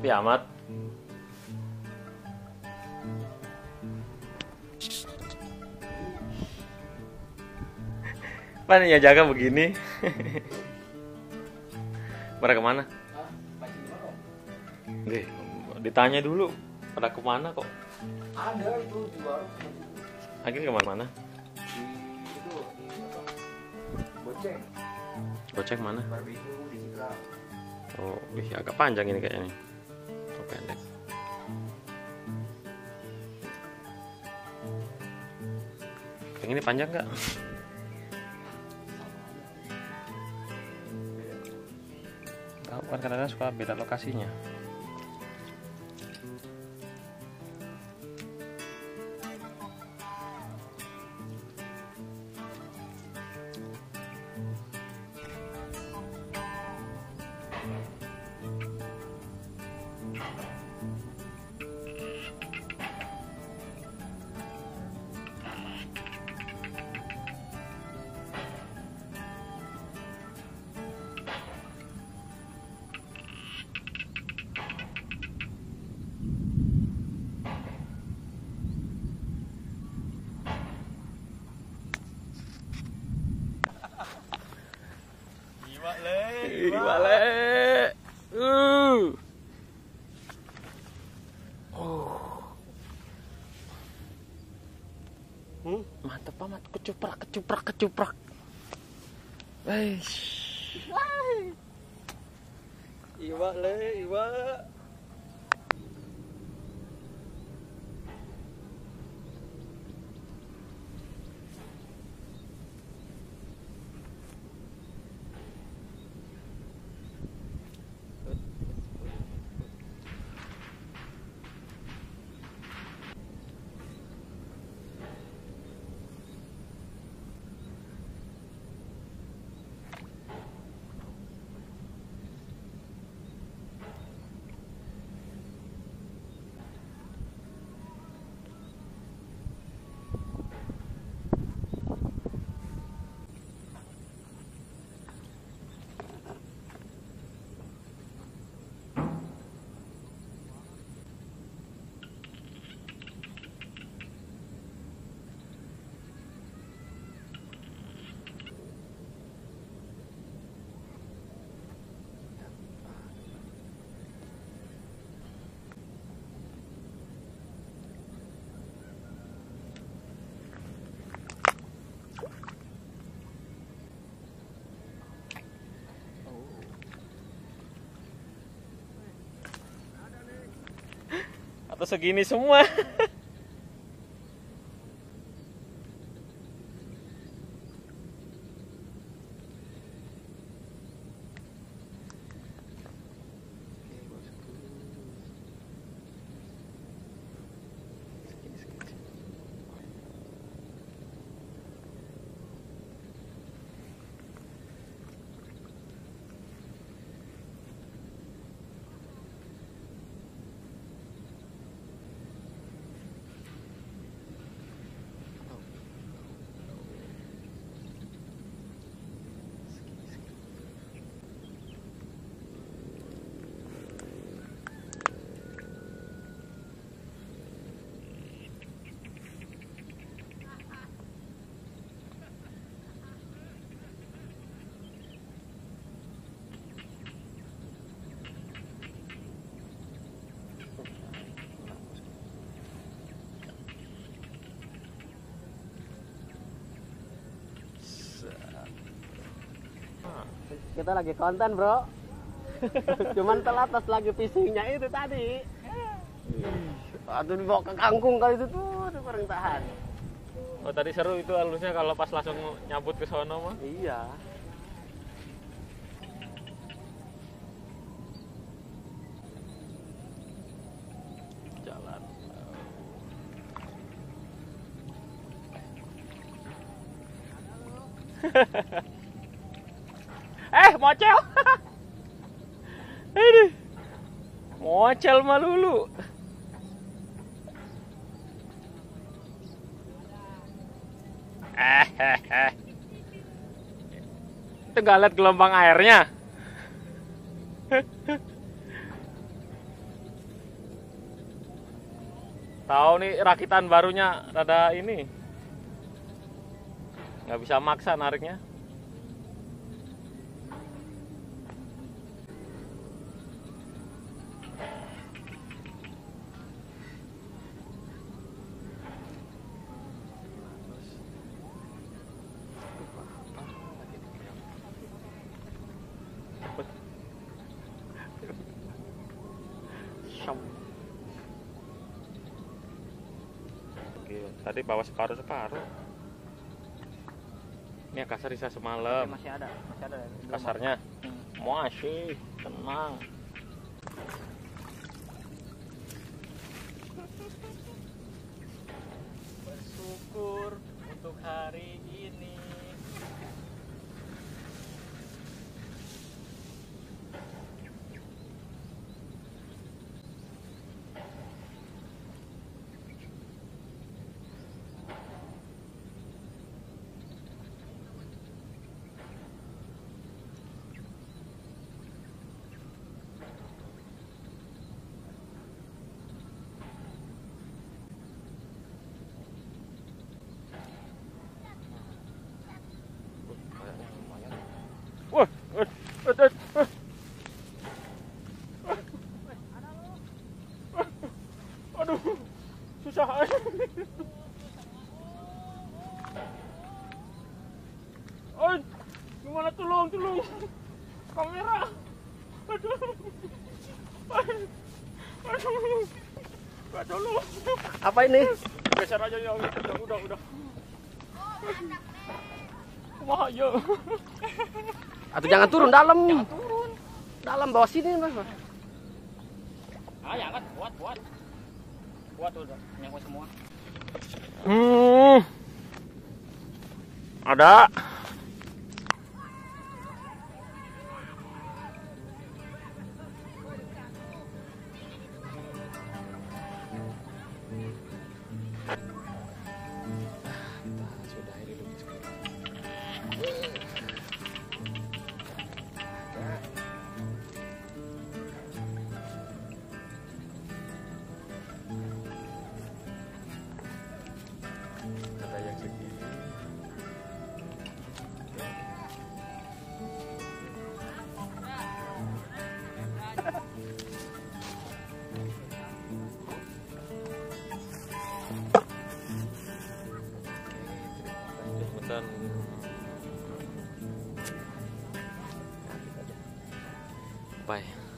Sepi amat. Pan ya jaga begini. Pada kemana? Ditanya dulu. Pada kemana kok? Ada itu di warung. Akhirnya kemana-mana? Itu Boceng. Gocek mana? Barbecue di Cikarang. Oh, wih, agak panjang ini kayaknya. Oh, pendek. Yang ini panjang nggak? Tahu kan kadang-kadang suka beda lokasinya. Wale. Mantap amat, kecuprak. Iwa le, iwa. Atau segini semua. Kita lagi konten, bro. Cuman telat pas lagi fishingnya itu tadi. Aduh, dibawa ke kangkung kali itu tuh, kurang tahan. Oh, tadi seru itu halusnya kalau pas langsung nyabut ke sono mah. Iya. Jalan. Mocel. Ini. Mocel malulu. Itu nggak lihat gelombang airnya. Tahu nih rakitan barunya rada ini. Nggak bisa maksa nariknya. Oke, tadi bawa separuh-separuh. Ini yang kasar sisa semalam. Masih ada Kasarnya masih tenang. Bersyukur untuk hari ini. Wah, aduh, susah. Oi, gimana tolong? Kamera. Aduh. Aduh. Gak tolong. Apa ini? Geser aja ya, udah. Wah, ya. Atau jangan turun dalam. Jangan turun. Dalam bawah sini Mas. Ah, ya kan, buat. Buat udah, nyangkut semua. Ada. Ada yang segini. Jemputan. Bye.